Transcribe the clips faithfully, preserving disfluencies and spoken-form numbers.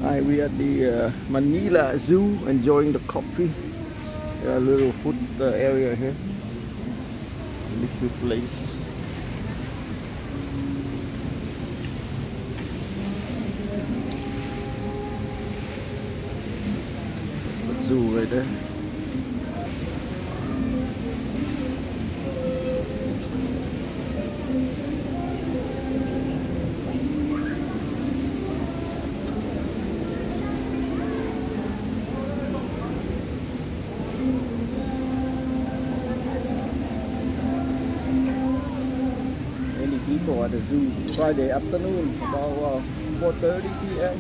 Hi, we at the uh, Manila Zoo enjoying the coffee. A little food uh, area here. Little place. The zoo right there. Many people at the zoo. Friday afternoon, about uh, four thirty p m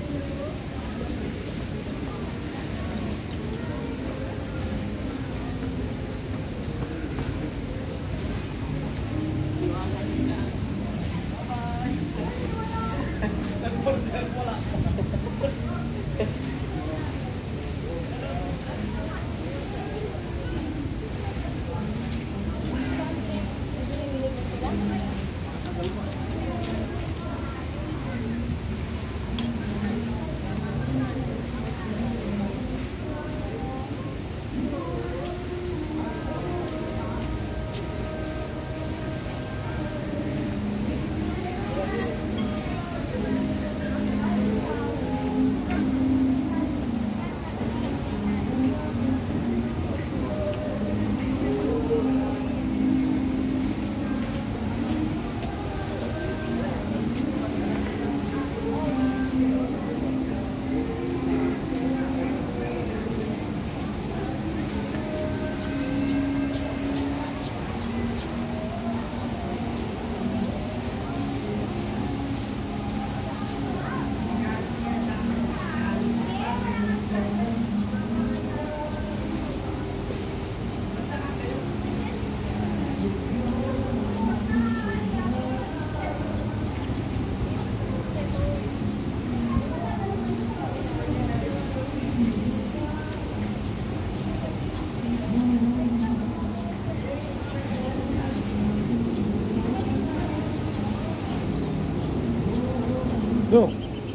No.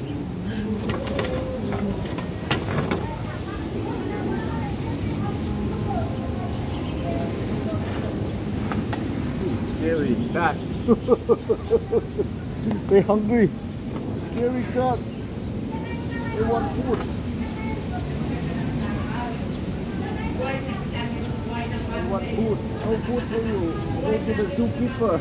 Scary cat. They're hungry. Scary cat. They want food. They want food. No food for you. Go to the zookeeper.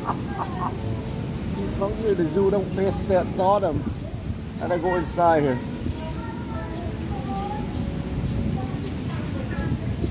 He's hungry. The zoo don't face that saw them. And I go inside here.